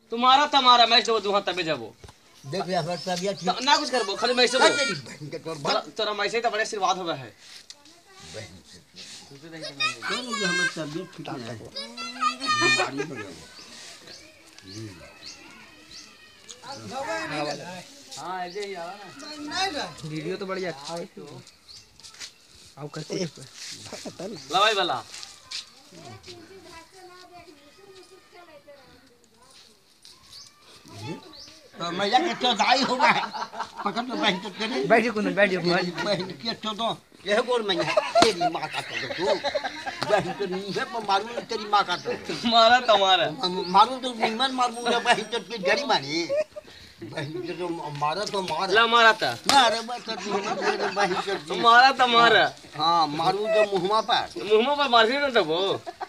तुम्हारा तमारा मैच दो दुहा तबे जाबो देख ले हमार तबियत ठीक ना कुछ करबो खाली मैच है दो तेरी बहन के तोर बात तोरा मैच से तो बड़े आशीर्वाद होवे है बहन से क्यों मुझे हमार तबियत ठीक नहीं है बीमारी हो गई हां ऐसे ही आवा ना वीडियो तो बढ़िया अच्छा है आओ करते ला भाई वाला तो मैया के तो दाई होगा पकड़ तो बहन तो करे बैठिए कुंदन बैठिए बहन के तो ये बोल मैया तेरी मां का तो तू बहन तो नहीं है पर मारू तेरी मां का तो तुम्हारा तमारा मारू तो निमन मारू बहन तो की जड़ी मारी बहन के तो मारा तो मार ला मारा था मारे बस तो बहन के तुम्हारा तमारा हां मारू तो मुहमा पर मुंह पर मार भी ना तबो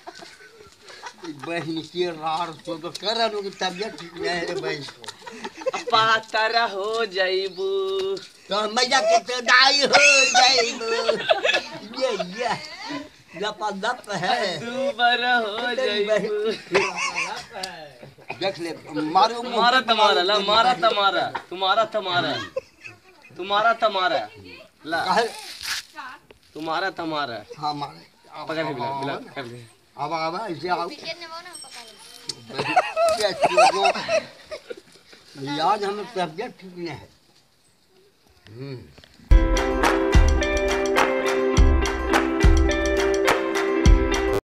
बहन की रार तो करनु की तबियत ठीक नहीं है बहन को पातरा हो जाइबू तो मैया के तो दाई हो जाइबू ये लप है दुबर हो जाइबू देख ले मारो तुम्हारा तमारा ला मारा तमारा तुम्हारा तमारा तुम्हारा तमारा ला तुम्हारा तमारा हां मारे पकड़ ले बिला कर ले अब ऐसे आओ याद हमें तबियत ठीक नहीं है